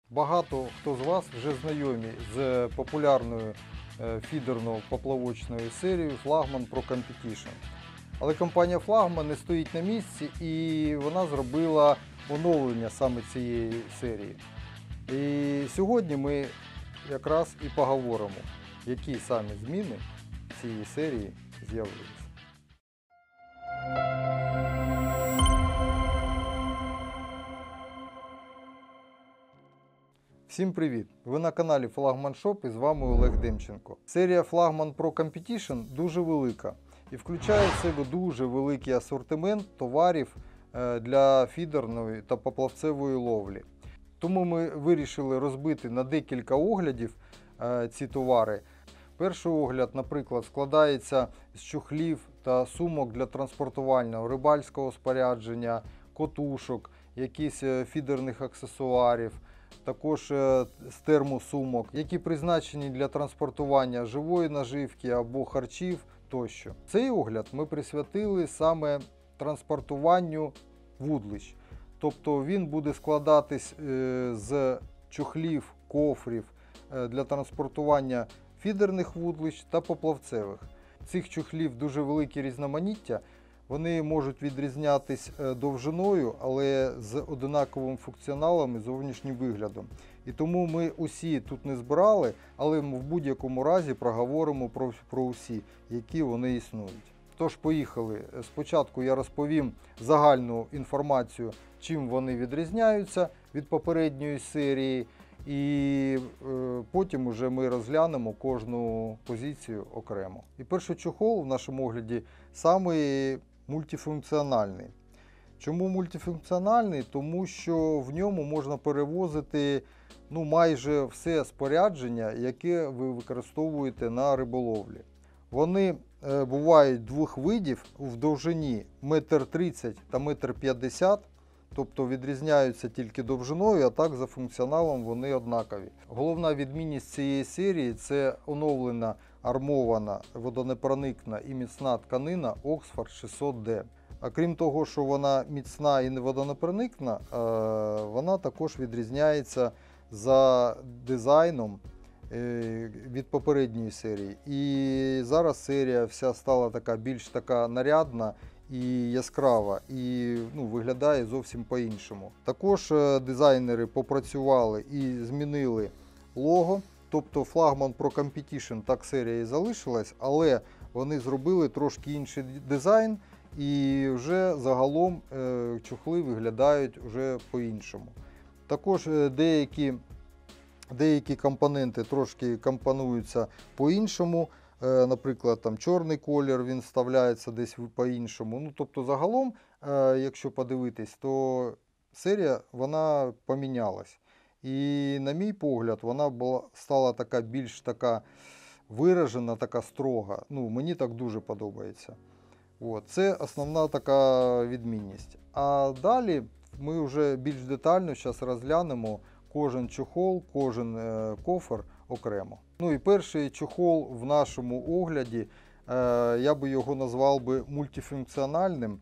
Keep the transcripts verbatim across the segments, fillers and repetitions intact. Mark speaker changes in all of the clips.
Speaker 1: Багато хто з вас вже знайомі з популярною фідерно-поплавочною серією Флагман Pro Competition. Але компанія Флагман не стоїть на місці і вона зробила оновлення саме цієї серії. І сьогодні ми якраз і поговоримо, які саме зміни цієї серії з'явилися. Всім привіт! Ви на каналі Флагман Шоп і з вами Олег Демченко. Серія Флагман Pro Competition дуже велика і включає в себе дуже великий асортимент товарів для фідерної та поплавцевої ловлі. Тому ми вирішили розбити на декілька оглядів ці товари. Перший огляд, наприклад, складається з чохлів та сумок для транспортування рибальського спорядження, котушок, якісь фідерних аксесуарів, також з термосумок, які призначені для транспортування живої наживки або харчів тощо. Цей огляд ми присвятили саме транспортуванню вудлищ. Тобто він буде складатись з чохлів, кофрів для транспортування фідерних вудлищ та поплавцевих. Цих чохлів дуже велике різноманіття. Вони можуть відрізнятись довжиною, але з однаковим функціоналом і зовнішнім виглядом. І тому ми усі тут не збирали, але ми в будь-якому разі проговоримо про, про усі, які вони існують. Тож, поїхали. Спочатку я розповім загальну інформацію, чим вони відрізняються від попередньої серії, і е, потім уже ми розглянемо кожну позицію окремо. І перший чохол в нашому огляді самий мультифункціональний. Чому мультифункціональний? Тому що в ньому можна перевозити ну, майже все спорядження, яке ви використовуєте на риболовлі. Вони е, бувають двох видів в довжині метр тридцять та метр п'ятдесят. Тобто відрізняються тільки довжиною, а так за функціоналом вони однакові. Головна відмінність цієї серії – це оновлена армована водонепроникна і міцна тканина Oxford шістсот Д. А крім того, що вона міцна і водонепроникна, вона також відрізняється за дизайном від попередньої серії. І зараз серія вся стала така більш така нарядна і яскрава, і ну, виглядає зовсім по-іншому. Також дизайнери попрацювали і змінили лого, тобто Флагман Pro Competition, так серія і залишилась, але вони зробили трошки інший дизайн, і вже загалом е, чохли виглядають вже по-іншому. Також деякі, деякі компоненти трошки компонуються по-іншому. Наприклад, там чорний колір, він вставляється десь по-іншому. Ну, тобто, загалом, якщо подивитись, то серія вона помінялась. І, на мій погляд, вона була, стала така більш така виражена, така строга. Ну, мені так дуже подобається. От. Це основна така відмінність. А далі ми вже більш детально зараз розглянемо кожен чохол, кожен е, кофр окремо. Ну і перший чохол в нашому огляді, е, я би його назвав би мультифункціональним,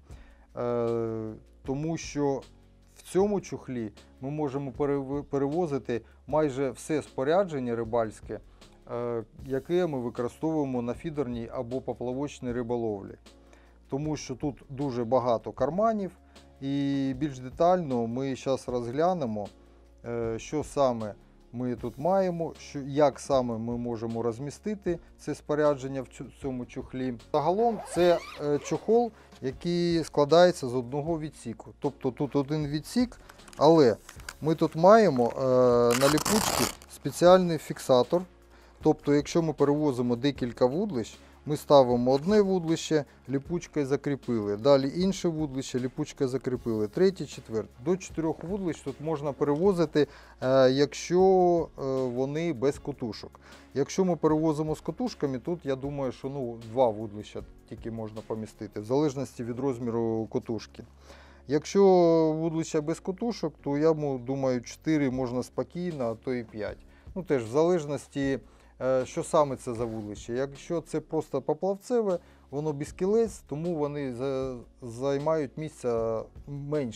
Speaker 1: е, тому що в цьому чохлі ми можемо перевозити майже все спорядження рибальське, е, яке ми використовуємо на фідерній або поплавочній риболовлі. Тому що тут дуже багато карманів, і більш детально ми зараз розглянемо, е, що саме ми тут маємо, що, як саме ми можемо розмістити це спорядження в цьому чохлі. Загалом це е, чохол, який складається з одного відсіку. Тобто тут один відсік, але ми тут маємо е, на ліпучці спеціальний фіксатор. Тобто, якщо ми перевозимо декілька вудлищ, ми ставимо одне вудлище, ліпучкою закріпили, далі інше вудлище, ліпучкою закріпили, третє, четверте. До чотирьох вудлищ тут можна перевозити, якщо вони без котушок. Якщо ми перевозимо з котушками, тут я думаю, що ну, два вудлища тільки можна помістити, в залежності від розміру котушки. Якщо вудлища без котушок, то я думаю, чотири можна спокійно, а то і п'ять. Ну теж в залежності, що саме це за вудлище. Якщо це просто поплавцеве, воно без кілець, тому вони займають місця менше,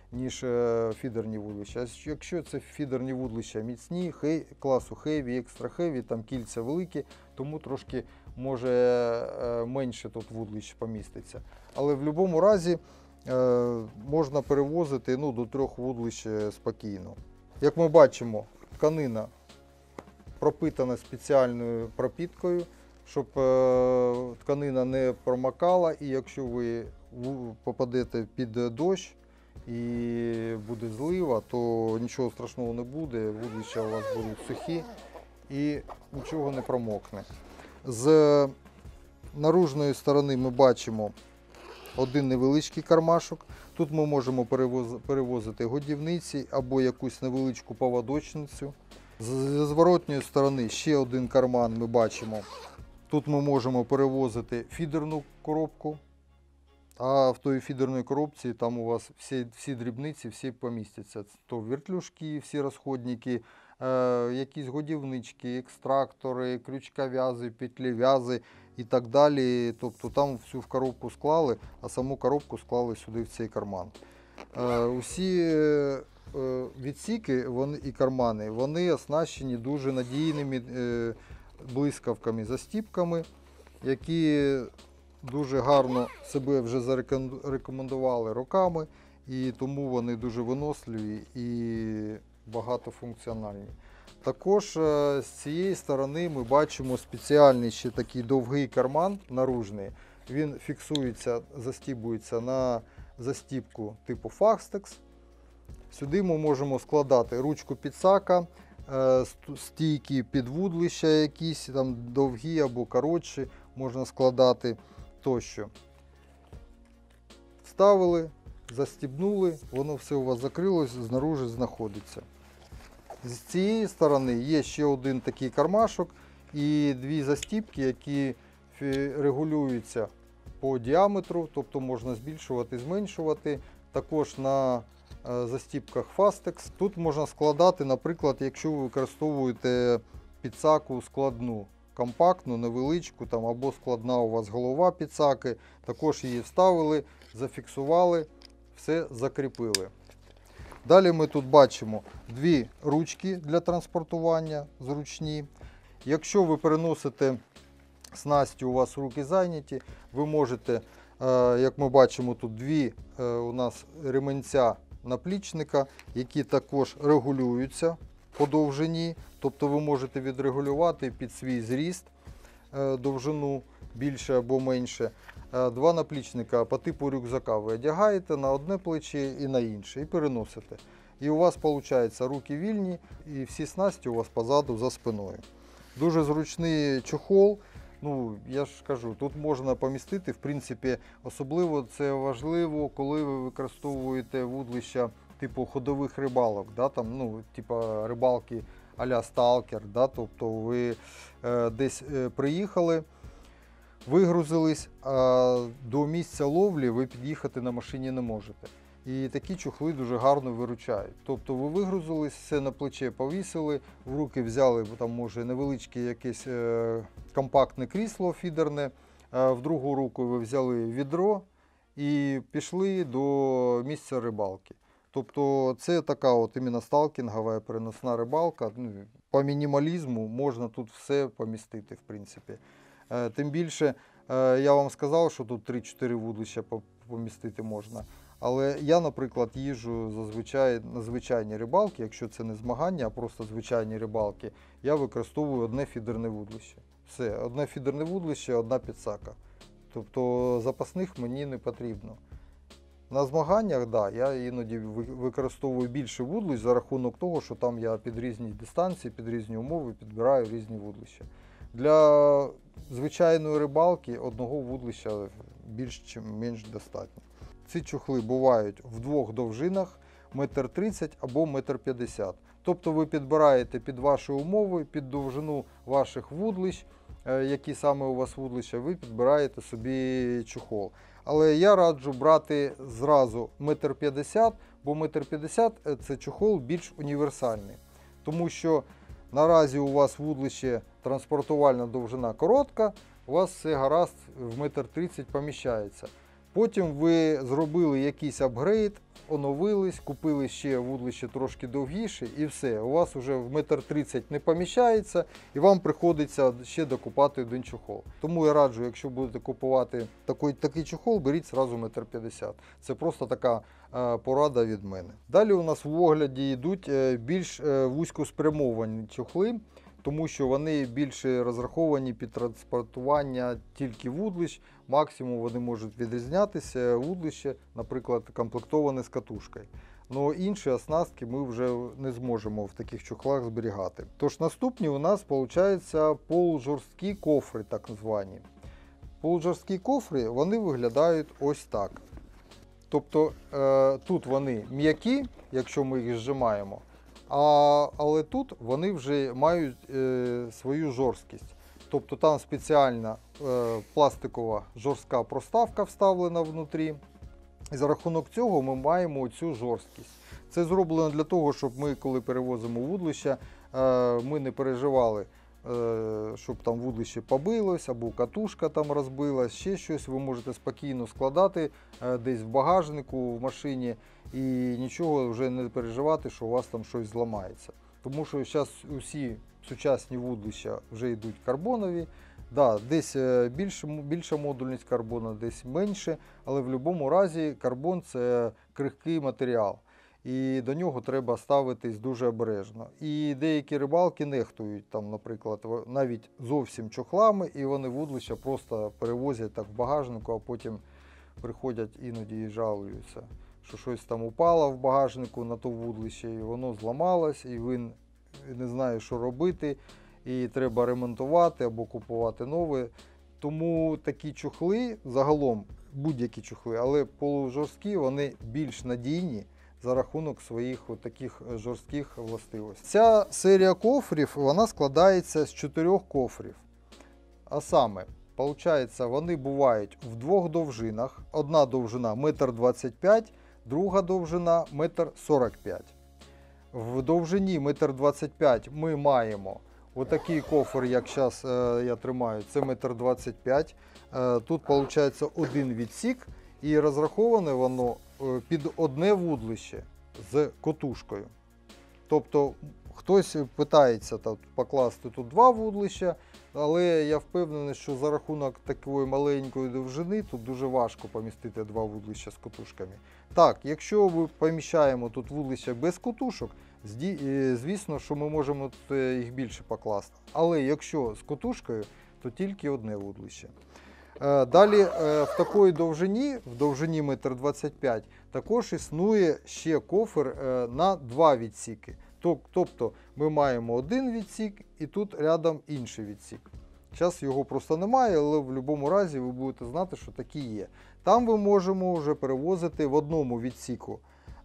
Speaker 1: ніж е, фідерні вудлища. А якщо це фідерні вудлища міцні, хей, класу Heavy, Extra Heavy, там кільця великі, тому трошки може е, менше тут вудлищ поміститься. Але в будь-якому разі е, можна перевозити ну, до трьох вудлищ спокійно. Як ми бачимо, тканина пропитана спеціальною пропіткою, щоб е, тканина не промокала, і якщо ви попадете під дощ і буде злива, то нічого страшного не буде, вудлища у вас будуть сухі і нічого не промокне. З наружної сторони ми бачимо один невеличкий кармашок. Тут ми можемо перевозити годівниці або якусь невеличку поводочницю. З зворотньої сторони ще один карман ми бачимо. Тут ми можемо перевозити фідерну коробку, а в той фідерній коробці там у вас всі, всі дрібниці, всі помістяться. То вертлюжки, всі розходники, е, якісь годівнички, екстрактори, крючков'язи, петлев'язи і так далі. Тобто там всю в коробку склали, а саму коробку склали сюди в цей карман. Е, усі е, відсіки вони, і кармани, вони оснащені дуже надійними е, блискавками, застіпками, які дуже гарно себе вже зарекомендували роками, і тому вони дуже виносливі і багатофункціональні. Також з цієї сторони ми бачимо спеціальний ще такий довгий карман наружний. Він фіксується, застібується на застібку типу Fastex. Сюди ми можемо складати ручку підсака, стійки під вудлища якісь, там довгі або коротші, можна складати тощо. Вставили, застібнули, воно все у вас закрилось, знаружи знаходиться. З цієї сторони є ще один такий кармашок і дві застібки, які регулюються по діаметру, тобто можна збільшувати, зменшувати. Також на застібках Fastex. Тут можна складати, наприклад, якщо ви використовуєте підсаку складну, компактну, невеличку, там, або складна у вас голова підсаки, також її вставили, зафіксували, все закріпили. Далі ми тут бачимо дві ручки для транспортування зручні. Якщо ви переносите снасті, у вас руки зайняті, ви можете, як ми бачимо, тут дві у нас ременця наплічника, які також регулюються по довжині, тобто ви можете відрегулювати під свій зріст довжину більше або менше. Два наплічника по типу рюкзака ви одягаєте на одне плече і на інше, і переносите. І у вас виходить руки вільні, і всі снасті у вас позаду за спиною. Дуже зручний чохол. Ну, я ж кажу, тут можна помістити, в принципі, особливо це важливо, коли ви використовуєте вудлища типу ходових рибалок, да, там, ну, типу рибалки а-ля сталкер, да, тобто ви е, десь е, приїхали, вигрузились, а до місця ловлі ви під'їхати на машині не можете. І такі чохли дуже гарно виручають. Тобто ви вигрузились, все на плече повісили, в руки взяли, там може невеличке якесь е, компактне крісло фідерне, е, в другу руку ви взяли відро і пішли до місця рибалки. Тобто це така от іменно сталкінгова переносна рибалка. Ну, по мінімалізму можна тут все помістити, в принципі. Е, тим більше, е, я вам сказав, що тут три-чотири вудлища помістити можна. Але я, наприклад, їжджу зазвичай на звичайні рибалки, якщо це не змагання, а просто звичайні рибалки, я використовую одне фідерне вудлище. Все, одне фідерне вудлище, одна підсака. Тобто запасних мені не потрібно. На змаганнях, так, да, я іноді використовую більше вудлищ за рахунок того, що там я під різні дистанції, під різні умови підбираю різні вудлища. Для звичайної рибалки одного вудлища більш чи менш достатньо. Ці чохли бувають в двох довжинах, метр тридцять або метр п'ятдесят. Тобто ви підбираєте під ваші умови, під довжину ваших вудлищ, які саме у вас вудлища, ви підбираєте собі чохол. Але я раджу брати зразу метр п'ятдесят, бо метр п'ятдесят – це чохол більш універсальний. Тому що наразі у вас вудлище транспортувальна довжина коротка, у вас все гаразд в метр тридцять поміщається. Потім ви зробили якийсь апгрейд, оновились, купили ще вудлище трошки довгіше і все. У вас вже в метр тридцять не поміщається і вам приходиться ще докупати один чохол. Тому я раджу, якщо будете купувати такий, такий чохол, беріть зразу метр п'ятдесят. Це просто така е, порада від мене. Далі у нас в огляді йдуть е, більш е, вузькоспрямовані чохли, тому що вони більше розраховані під транспортування тільки вудлищ. Максимум вони можуть відрізнятися вудлище, наприклад, комплектоване з катушкою. Но інші оснастки ми вже не зможемо в таких чохлах зберігати. Тож наступні у нас, виходить, полужорсткі кофри, так звані. Полужорсткі кофри, вони виглядають ось так. Тобто е, тут вони м'які, якщо ми їх зжимаємо, а, але тут вони вже мають е, свою жорсткість. Тобто там спеціальна е, пластикова жорстка проставка вставлена внутрі. І за рахунок цього ми маємо цю жорсткість. Це зроблено для того, щоб ми, коли перевозимо вудлища, е, ми не переживали, е, щоб там вудлище побилось, або катушка там розбилась, ще щось. Ви можете спокійно складати е, десь в багажнику, в машині, і нічого вже не переживати, що у вас там щось зламається. Тому що зараз усі сучасні вудлища вже йдуть карбонові. Да, десь більше, більша модульність карбону, десь менше, але в будь-якому разі карбон – це крихкий матеріал. І до нього треба ставитись дуже обережно. І деякі рибалки нехтують, там, наприклад, навіть зовсім чохлами, і вони вудлища просто перевозять так в багажнику, а потім приходять іноді і жалуються, що щось там упало в багажнику на то вудлище, і воно зламалось, і він не знає, що робити, і треба ремонтувати або купувати нове. Тому такі чохли, загалом будь-які чохли, але полужорсткі, вони більш надійні за рахунок своїх таких жорстких властивостей. Ця серія кофрів, вона складається з чотирьох кофрів. А саме, виходить, вони бувають в двох довжинах. Одна довжина метр двадцять п'ять, друга довжина метр сорок п'ять. В довжині метр двадцять п'ять ми маємо отакий кофр, як зараз е, я тримаю, це метр двадцять п'ять. Е, тут виходить один відсік і розраховане воно е, під одне вудлище з котушкою. Тобто хтось питається тут покласти тут два вудлища, але я впевнений, що за рахунок такої маленької довжини тут дуже важко помістити два вудлища з котушками. Так, якщо ми поміщаємо тут вудлища без котушок, звісно, що ми можемо їх більше покласти. Але якщо з котушкою, то тільки одне вудлище. Далі в такої довжині, в довжині метр двадцять п'ять, також існує ще кофр на два відсіки. Тобто ми маємо один відсік і тут рядом інший відсік. Зараз його просто немає, але в будь-якому разі ви будете знати, що такі є. Там ми можемо вже перевозити в одному відсіку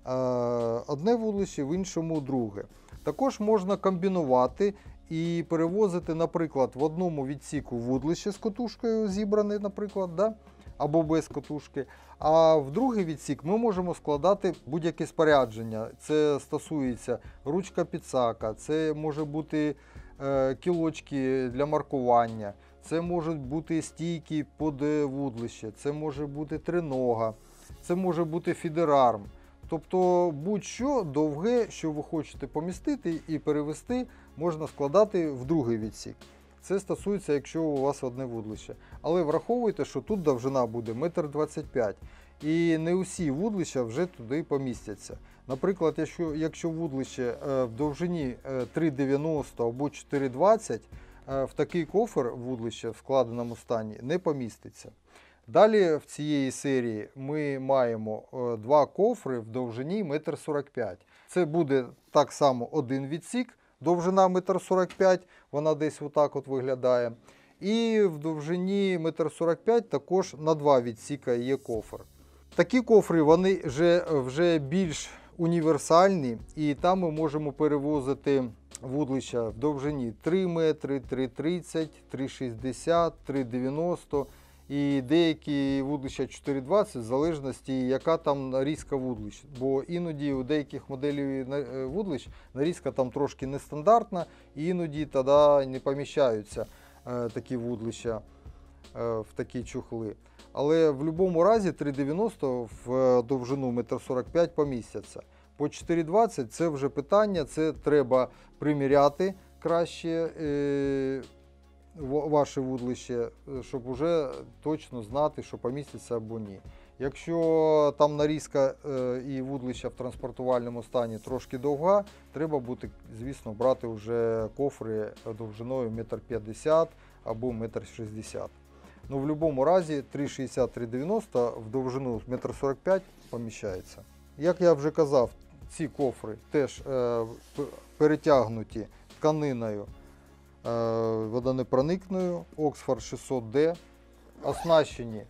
Speaker 1: одне вудлище, в іншому друге. Також можна комбінувати і перевозити, наприклад, в одному відсіку вудлище з котушкою зібране, наприклад, да? Або без котушки. А в другий відсік ми можемо складати будь-яке спорядження. Це стосується ручка підсака, це може бути е, кілочки для маркування, це можуть бути стійки під вудлище, це може бути тринога, це може бути фідерарм. Тобто будь-що довге, що ви хочете помістити і перевести, можна складати в другий відсік. Це стосується, якщо у вас одне вудлище. Але враховуйте, що тут довжина буде метр двадцять п'ять. І не усі вудлища вже туди помістяться. Наприклад, якщо, якщо вудлище в довжині три дев'яносто або чотири двадцять, в такий кофр вудлище в складеному стані не поміститься. Далі в цієї серії ми маємо два кофри в довжині метр сорок п'ять. Це буде так само один відсік, довжина метр сорок п'ять, вона десь отак от виглядає. І в довжині метр сорок п'ять також на два відсіка є кофр. Такі кофри, вони вже, вже більш універсальні, і там ми можемо перевозити вудлища в довжині три метри, три тридцять, три шістдесят, три дев'яносто. І деякі вудлища чотири двадцять, в залежності, яка там нарізка вудлищ. Бо іноді у деяких моделей вудлищ нарізка там трошки нестандартна, і іноді тоді не поміщаються е, такі вудлища е, в такі чохли. Але в будь-якому разі три дев'яносто в довжину метр сорок п'ять помістяться. По чотири двадцять це вже питання, це треба приміряти краще е, ваше вудлище, щоб вже точно знати, що поміститься або ні. Якщо там нарізка е, і вудлища в транспортувальному стані трошки довга, треба буде, звісно, брати вже кофри довжиною метр п'ятдесят або метр шістдесят. Ну, в будь-якому разі три шістдесят три дев'яносто в довжину метр сорок п'ять поміщається. Як я вже казав, ці кофри теж е, перетягнуті тканиною е, водонепроникною Oxford шістсот Д, оснащені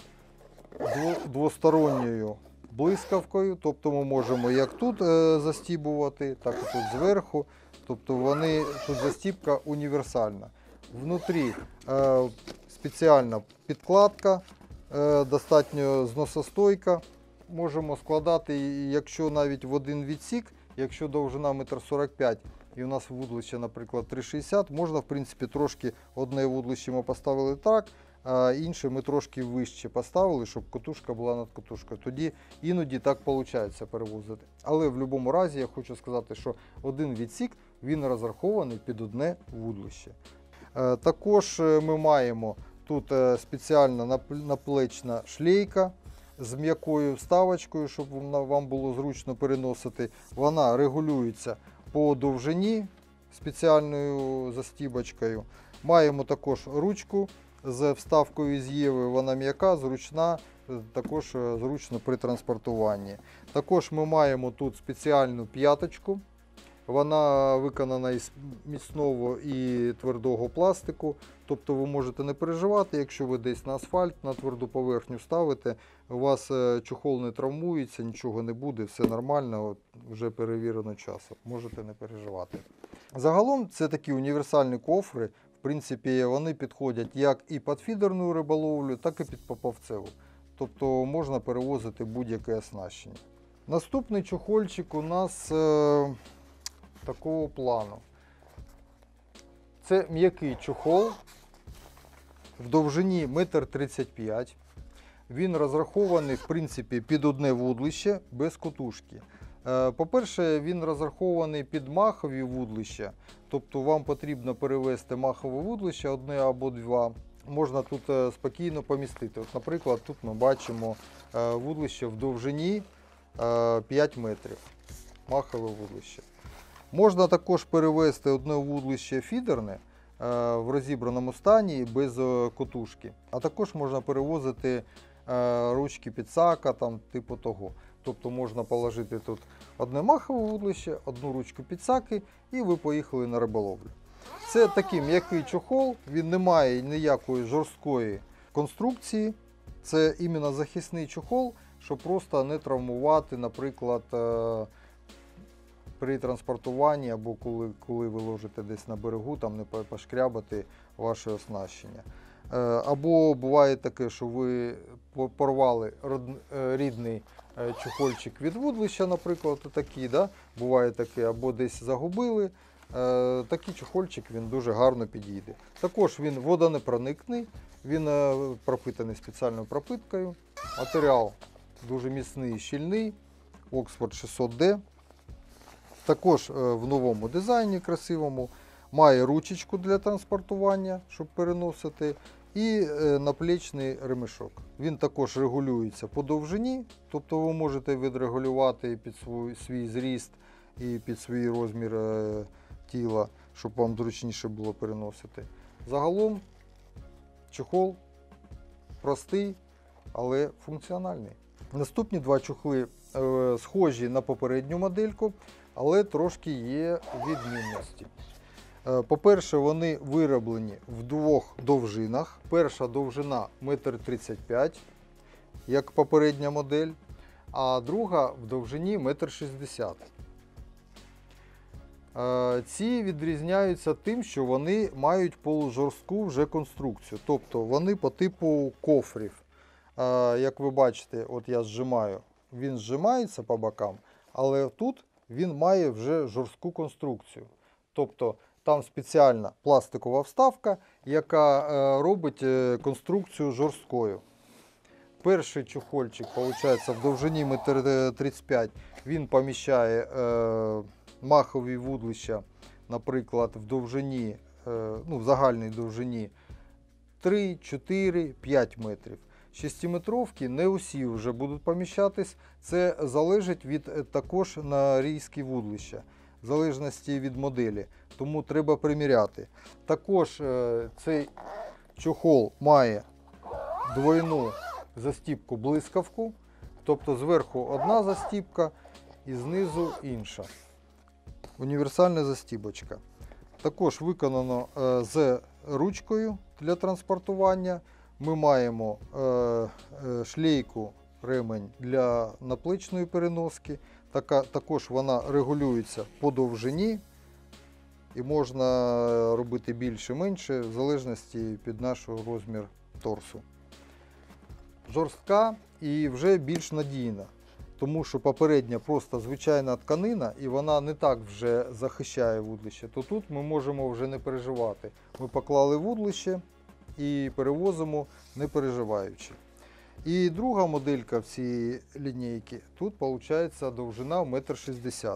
Speaker 1: двосторонньою блискавкою, тобто ми можемо як тут е, застібувати, так і тут зверху. Тобто вони, тут застібка універсальна. Внутрі е, спеціальна підкладка, е, достатньо зносостойка. Можемо складати, якщо навіть в один відсік, якщо довжина метр сорок п'ять і у нас вудлище, наприклад, три шістдесят, можна, в принципі, трошки одне вудлище ми поставили так, а інше ми трошки вище поставили, щоб котушка була над котушкою. Тоді іноді так виходить перевозити. Але в будь-якому разі я хочу сказати, що один відсік, він розрахований під одне вудлище. Також ми маємо тут спеціальна наплечна шлейка з м'якою вставочкою, щоб вам було зручно переносити. Вона регулюється по довжині спеціальною застібочкою. Маємо також ручку з вставкою з Єви, вона м'яка, зручна, також зручно при транспортуванні. Також ми маємо тут спеціальну п'яточку. Вона виконана із міцного і твердого пластику, тобто ви можете не переживати, якщо ви десь на асфальт, на тверду поверхню ставите, у вас чохол не травмується, нічого не буде, все нормально, от, вже перевірено часом, можете не переживати. Загалом це такі універсальні кофри, в принципі вони підходять як і під фідерну риболовлю, так і під поплавцеву, тобто можна перевозити будь-яке оснащення. Наступний чохольчик у нас е такого плану. Це м'який чохол в довжині метр тридцять п'ять. Він розрахований, в принципі, під одне вудлище без котушки. По-перше, він розрахований під махові вудлища, тобто вам потрібно перевести махове вудлище одне або два. Можна тут спокійно помістити. От, наприклад, тут ми бачимо вудлище в довжині п'ять метрів. Махове вудлище. Можна також перевести одне вудлище фідерне в розібраному стані без котушки. А також можна перевозити ручки підсака, там, типу того. Тобто можна положити тут одне махове вудлище, одну ручку підсаки і ви поїхали на риболовлю. Це такий м'який чохол, він не має ніякої жорсткої конструкції. Це іменно захисний чохол, щоб просто не травмувати, наприклад, при транспортуванні або коли, коли ви ложите десь на берегу, там не пошкрябати ваше оснащення. Або буває таке, що ви порвали рідний чохольчик від вудлища, наприклад, такий, да? Буває таке, або десь загубили. Такий чохольчик він дуже гарно підійде. Також він водонепроникний, він пропитаний спеціальною пропиткою. Матеріал дуже міцний і щільний, Oxford шістсот Д. Також в новому дизайні красивому, має ручечку для транспортування, щоб переносити, і наплічний ремешок. Він також регулюється по довжині, тобто ви можете відрегулювати під свій, свій зріст і під свій розмір тіла, щоб вам зручніше було переносити. Загалом чохол простий, але функціональний. Наступні два чохли е, схожі на попередню модельку, але трошки є відмінності. По-перше, вони вироблені в двох довжинах. Перша довжина метр тридцять п'ять, як попередня модель, а друга в довжині метр шістдесят. Ці відрізняються тим, що вони мають полужорстку вже конструкцію, тобто вони по типу кофрів. Як ви бачите, от я зжимаю, він зжимається по бокам, але тут він має вже жорстку конструкцію. Тобто там спеціальна пластикова вставка, яка робить конструкцію жорсткою. Перший чохольчик, виходить, в довжині метр тридцять п'ять, він поміщає е, махові вудлища, наприклад, в довжині, е, ну, в загальній довжині три, чотири, п'ять метрів. Шестиметровки не усі вже будуть поміщатись, це залежить від також нарізки вудлища, в залежності від моделі, тому треба приміряти. Також е, цей чохол має двойну застіпку блискавку, тобто зверху одна застіпка і знизу інша. Універсальна застібочка. Також виконано е, з ручкою для транспортування. Ми маємо е, е, шлейку ремень для наплечної переноски. Така, також вона регулюється по довжині і можна робити більше-менше в залежності від нашого розміру торсу. Жорстка і вже більш надійна, тому що попередня просто звичайна тканина і вона не так вже захищає вудлище, то тут ми можемо вже не переживати. Ми поклали вудлище і перевозимо не переживаючи. І друга моделька в цій лінійці, тут виходить довжина метр шістдесят.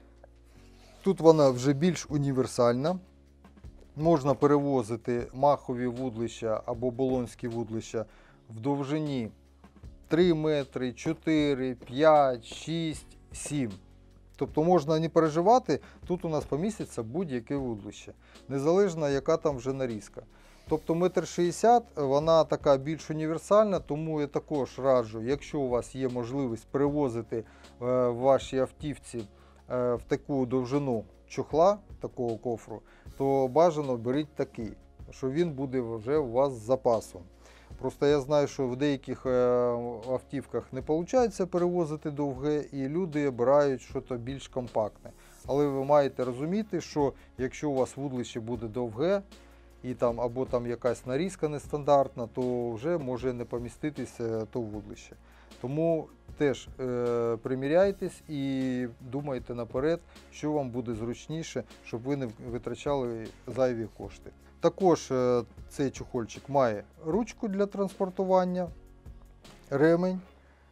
Speaker 1: Тут вона вже більш універсальна. Можна перевозити махові вудлища або болонські вудлища в довжині три метри, чотири, п'ять, шість, сім. Тобто можна не переживати, тут у нас поміститься будь-яке вудлище, незалежно яка там вже нарізка. Тобто метр шістдесят, вона така більш універсальна, тому я також раджу, якщо у вас є можливість перевозити в вашій автівці в таку довжину чохла, такого кофру, то бажано беріть такий, що він буде вже у вас з запасом. Просто я знаю, що в деяких автівках не виходить перевозити довге, і люди обирають щось більш компактне. Але ви маєте розуміти, що якщо у вас вудлище буде довге, і там, або там якась нарізка нестандартна, то вже може не поміститися то вудлище. Тому теж е, приміряйтесь і думайте наперед, що вам буде зручніше, щоб ви не витрачали зайві кошти. Також е, цей чохольчик має ручку для транспортування, ремень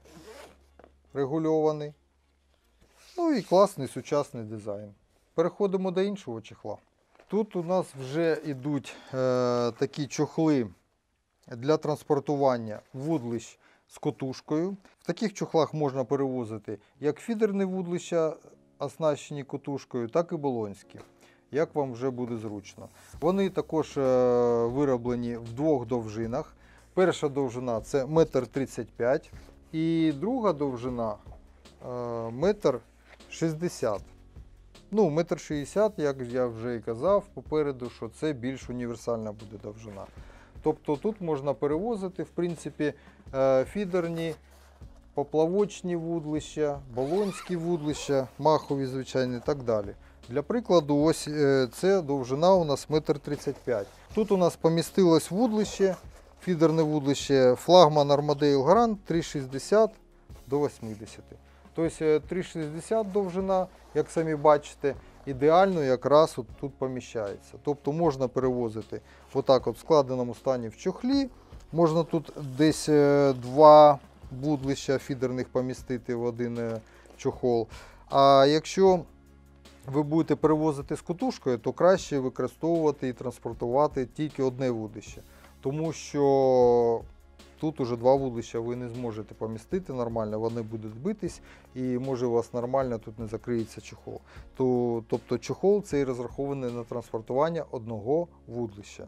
Speaker 1: регульований, ну і класний сучасний дизайн. Переходимо до іншого чохла. Тут у нас вже йдуть е, такі чохли для транспортування вудлищ з котушкою. В таких чохлах можна перевозити як фідерні вудлища, оснащені котушкою, так і болонські, як вам вже буде зручно. Вони також е, вироблені в двох довжинах. Перша довжина це метр тридцять п'ять і друга довжина е, метр шістдесят. Ну, метр шістдесят, як я вже і казав попереду, що це більш універсальна буде довжина. Тобто тут можна перевозити, в принципі, фідерні, поплавочні вудлища, болонські вудлища, махові, звичайні і так далі. Для прикладу, ось це довжина у нас метр тридцять п'ять. Тут у нас помістилось вудлище, фідерне вудлище флагман Armadale Grand три шістдесят до вісімдесят. Тобто три шістдесят довжина, як самі бачите, ідеально якраз от тут поміщається. Тобто можна перевозити отак от в складеному стані в чохлі. Можна тут десь два вудлища фідерних помістити в один чохол. А якщо ви будете перевозити з котушкою, то краще використовувати і транспортувати тільки одне вудлище. Тому що тут уже два вудлища ви не зможете помістити нормально, вони будуть битись і може у вас нормально тут не закриється чохол. То, тобто чохол цей розрахований на транспортування одного вудлища.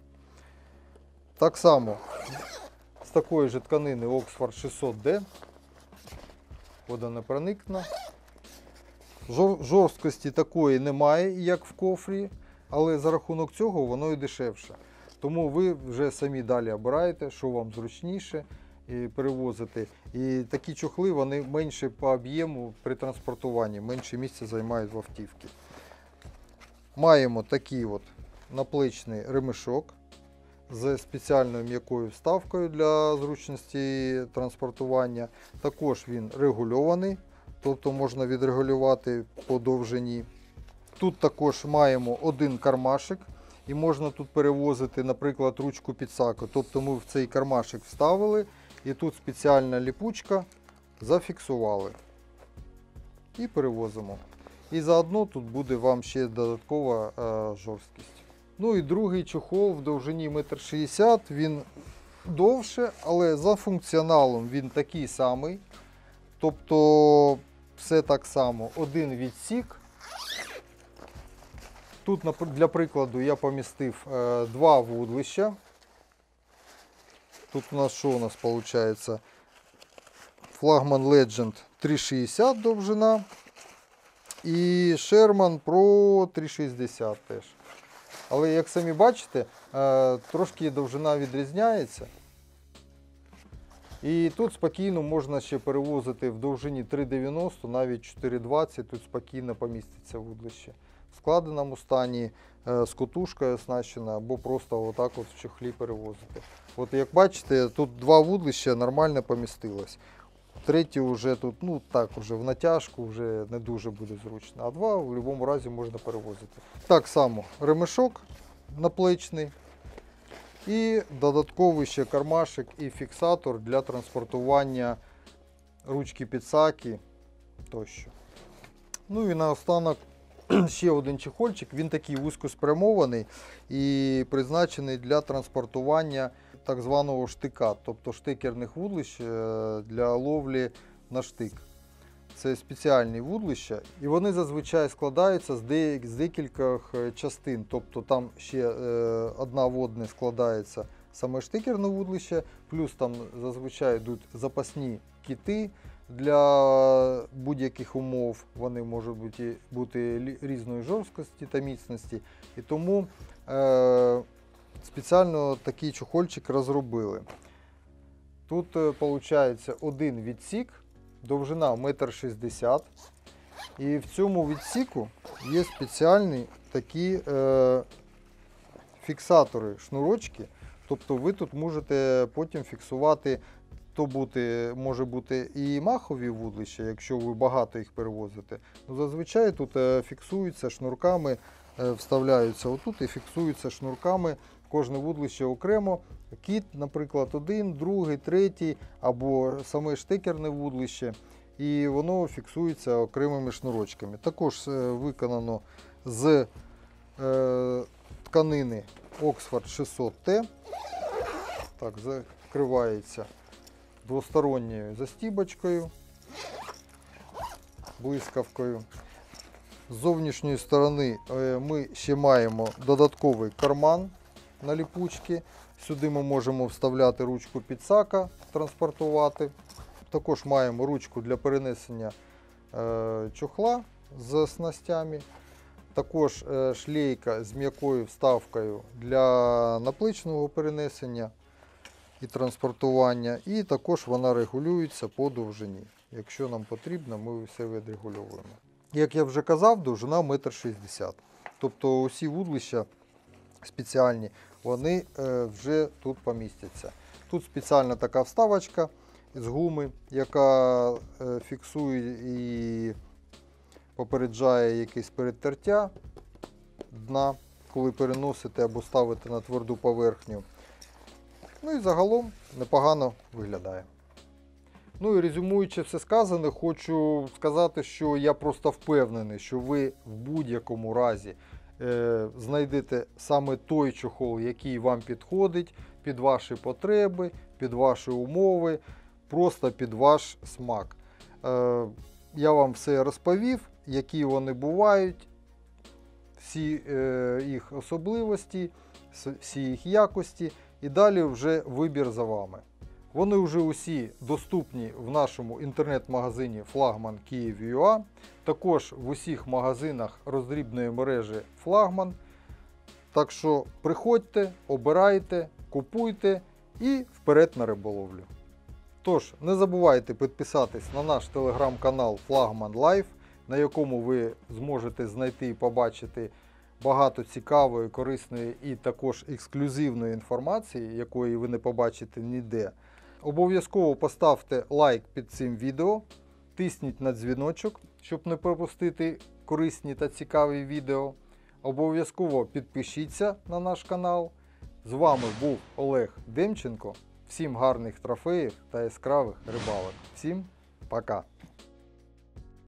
Speaker 1: Так само з такої ж тканини Oxford шістсот ді, водонепроникна. Жорсткості такої немає, як в кофрі, але за рахунок цього воно і дешевше. Тому ви вже самі далі обираєте, що вам зручніше і перевозити. І такі чохли, вони менше по об'єму при транспортуванні, менше місця займають в автівці. Маємо такий от наплечний ремешок з спеціальною м'якою вставкою для зручності транспортування. Також він регульований, тобто можна відрегулювати по довжині. Тут також маємо один кармашик. І можна тут перевозити, наприклад, ручку підсаку. Тобто ми в цей кармашик вставили І тут спеціальна ліпучка, зафіксували. І перевозимо. І заодно тут буде вам ще додаткова е, жорсткість. Ну і другий чохол в довжині метр шістдесят, він довше, але за функціоналом він такий самий. Тобто все так само. Один відсік. Тут для прикладу я помістив е, два вудлища. Тут у нас що у нас виходить? Flagman Legend три шістдесят довжина і Sherman Pro три шістдесят теж. Але як самі бачите, трошки довжина відрізняється. І тут спокійно можна ще перевозити в довжині три дев'яносто, навіть чотири двадцять, тут спокійно поміститься вудлище. В складеному стані, з котушкою оснащена, або просто отак от в чохлі перевозити. От як бачите, тут два вудлища нормально помістилось. Третє вже тут, ну так, вже в натяжку вже не дуже буде зручно, а два в будь-якому разі можна перевозити. Так само ремешок наплечний і додатковий ще кармашик і фіксатор для транспортування ручки підсаки тощо. Ну і наостанок ще один чехольчик, він такий вузькоспрямований і призначений для транспортування так званого штика, тобто штикерних вудлищ для ловлі на штик. Це спеціальні вудлища, і вони зазвичай складаються з, де, з декількох частин. Тобто там ще е, одна водна складається саме штикерне вудлище, плюс там зазвичай йдуть запасні кити для будь-яких умов. Вони можуть бути, бути різної жорсткості та міцності. І тому е, спеціально такий чохольчик розробили. Тут виходить один відсік, довжина метр шістдесят. І в цьому відсіку є спеціальні такі е, фіксатори, шнурочки. Тобто ви тут можете потім фіксувати, то бути, може бути і махові вудлища, якщо ви багато їх перевозите. Ну, зазвичай тут е, фіксуються шнурками, е, вставляються отут і фіксуються шнурками. Кожне вудлище окремо, кіт, наприклад, один, другий, третій, або саме штикерне вудлище, і воно фіксується окремими шнурочками. Також виконано з е, тканини Oxford шістсот Т. Так, закривається двосторонньою застібочкою, блискавкою. З зовнішньої сторони е, ми ще маємо додатковий карман на ліпучки. Сюди ми можемо вставляти ручку підсака, транспортувати. Також маємо ручку для перенесення е, чохла з снастями. Також е, шлейка з м'якою вставкою для наплечного перенесення і транспортування. І також вона регулюється по довжині. Якщо нам потрібно, ми все відрегульовуємо. Як я вже казав, довжина метр шістдесят. Тобто усі вудлища спеціальні, вони е, вже тут помістяться. Тут спеціальна така вставочка з гуми, яка е, фіксує і попереджає якесь перетертя дна, коли переносите або ставите на тверду поверхню. Ну і загалом непогано виглядає. Ну і резюмуючи все сказане, хочу сказати, що я просто впевнений, що ви в будь-якому разі е, знайдете саме той чохол, який вам підходить, під ваші потреби, під ваші умови, просто під ваш смак. Е, я вам все розповів, які вони бувають, всі е, їх особливості, всі їх якості, і далі вже вибір за вами. Вони вже усі доступні в нашому інтернет-магазині Flagman Kyiv.ua, також в усіх магазинах роздрібної мережі Flagman. Так що приходьте, обирайте, купуйте і вперед на риболовлю. Тож, не забувайте підписатись на наш телеграм-канал Flagman Live, на якому ви зможете знайти і побачити багато цікавої, корисної і також ексклюзивної інформації, якої ви не побачите ніде. Обов'язково поставте лайк під цим відео, тисніть на дзвіночок, щоб не пропустити корисні та цікаві відео. Обов'язково підпишіться на наш канал. З вами був Олег Демченко. Всім гарних трофеїв та яскравих рибалок. Всім пока!